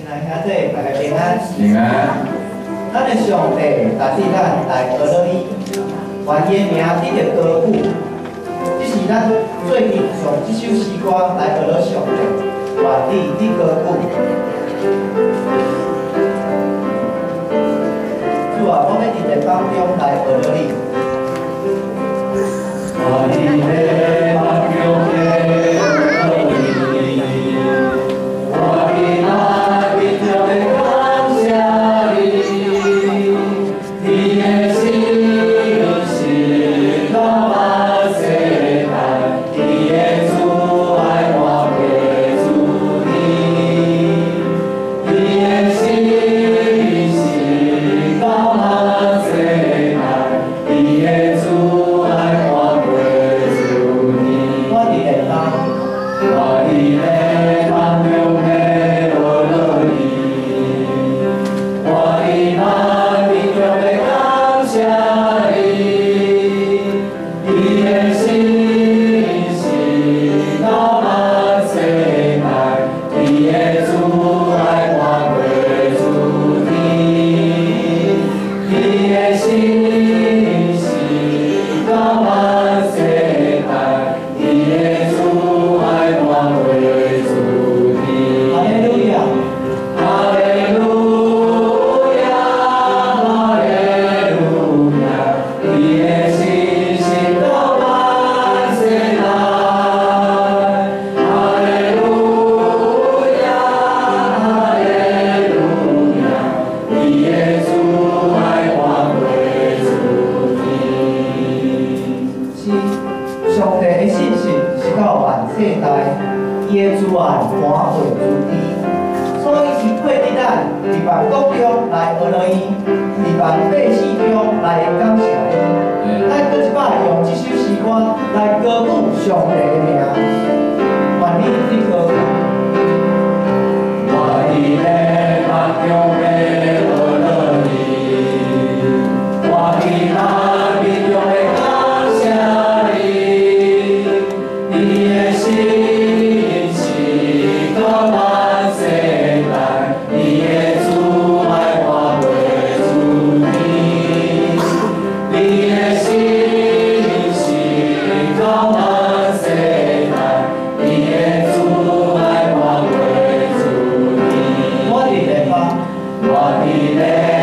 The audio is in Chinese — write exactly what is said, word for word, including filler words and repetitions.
兄弟，大家平安。 平安。 咱的上帝带领咱来学了伊，愿伊的名得到高举。这是咱最近上这首诗歌来学了上帝，愿伊得高举。主啊，我要伫在当中来学了你。我伫在当中来学了你，我伫那边中的感谢你，你的信实到万世代，你的慈爱搬过诸天，你的信实到万世代，你的慈爱搬过诸天。我伫在当，我伫在当中的学了你，我伫那边中的感谢你，你的信实到万世代，你的慈爱搬过诸天，你的信实到万世代，你的慈爱搬过诸天。哈利路亚，哈利路亚，哈利路亚，你的信实到万世代。哈利路亚，哈利路亚，你的慈爱搬过诸天。是上帝的信实是到万世代，伊的慈爱搬过诸天。所以是配得咱伫万国中来学了伊，伫万百姓中来感谢伊。咱搁一摆用这首诗歌来高举上帝的名，愿你得高举。我伫咧梦中的学了你，我伫那边中的感谢你，你的信实到万世代，你的慈爱搬过诸天，你的信实到万世代，你的慈爱搬过诸天。我伫咧放，我伫咧。